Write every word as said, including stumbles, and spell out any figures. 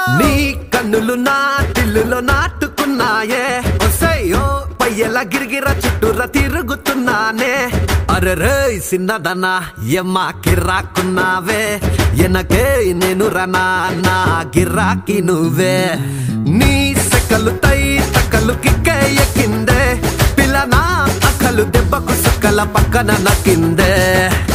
నీ కన్నులు నా తిల్లులో నాటుకున్నాయే ఒసయ్యో పయ్యల గిరిగిర చుట్టూరా తిరుగుతున్నానే అరెరే సిన్నదనా ఎమ్మా కిర్రాకున్నావే ఎనకే నేను రనా నా గిరాకి నువ్వే నీ సెకలు తై తకలు కిక్కే ఎక్కిందే పిల్ల నా అక్కలు దెబ్బకు సుక్కల పక్కన నక్కిందే